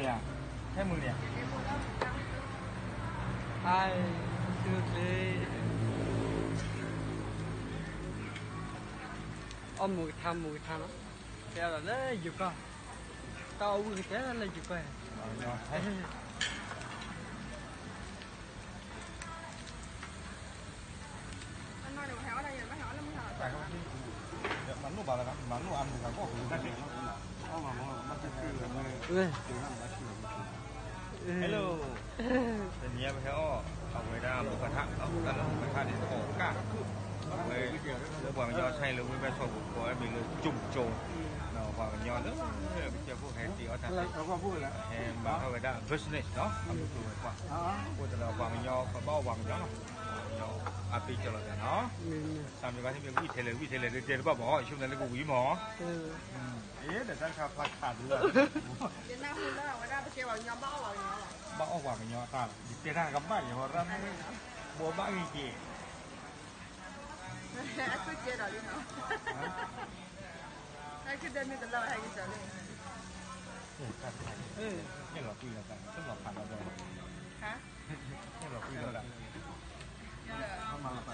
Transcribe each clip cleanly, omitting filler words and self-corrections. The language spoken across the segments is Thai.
เนี่ยแค่มือเนี่ยไอ้ดูเลยเอาหมูทำเนาะแต่ละเลยอยู่ก็ตาวิ่งแต่ละเลยอยู่ก็มันลูกบาละครับมันลูกอันเหมือนกันก็คือได้เป็นเอามามันจะคือฮัลโหลแต่เนี้ยไปแค่อ้อเอาไว้ได้หมูกระทะเอาแต่ละหมูกระทะเนี่ยโอ้ก้าเว้ยเรื่องความยอดใช่หรือไม่เป็นชอบบุคคลมีเลยจุ่มโจงเนาะความยอดเนอะไปเจอพวกแฮนดี้เขาทำเราก็พูดแล้วแฮนบาร์เขาไว้ได้ business เนาะทำตัวไว้กว่าพูดแต่เราความยอดเขาเบ้าความยอดอาปีเจริญเนาะตามอย่างที่เป็นวิเทเลเจอป่ะหมอช่วงนั้นเลยกูวิหมอแต่ท่านขับพลาดขาดเลยเดี๋ยวหน้าคุณแล้วว่าได้ไปเจอว่ายอมเบ้าว่ายอเบ้าว่ายอตาเจอหน้ากับบ้านอย่างว่าเราบัวบ้าอีกทีคือเจอหรอลิเนาะคือเดินมีแต่เราให้กันเจอเลยนี่เราคุยกันต้องหลอกผ่านเราเลยฮะนี่เราคุยกันเข้ามาไป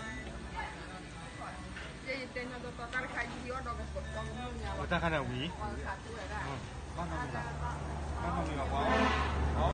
เจ๊เต้นตัวการขายยี่ห้อดอกกระสุนดอกมือเนี่ยว่าถ้าขนาดวีบ้านเรามีหรอบ้านเรามีหรอ